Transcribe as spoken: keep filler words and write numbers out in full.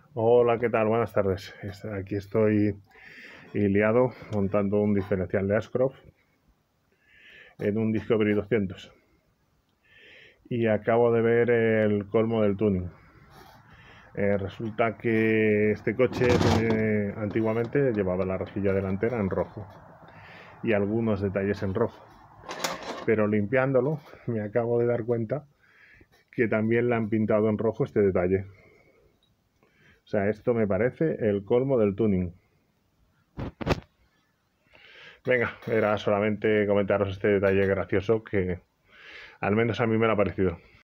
Hola, ¿qué tal? Buenas tardes. Es- Aquí estoy liado montando un diferencial de Ashcroft en un Discovery doscientos y acabo de ver el colmo del tuning. Eh, resulta que este coche tiene- antiguamente llevaba la rejilla delantera en rojo y algunos detalles en rojo, pero limpiándolo me acabo de dar cuenta que también le han pintado en rojo este detalle. O sea, esto me parece el colmo del tuning. Venga, era solamente comentaros este detalle gracioso que al menos a mí me lo ha parecido.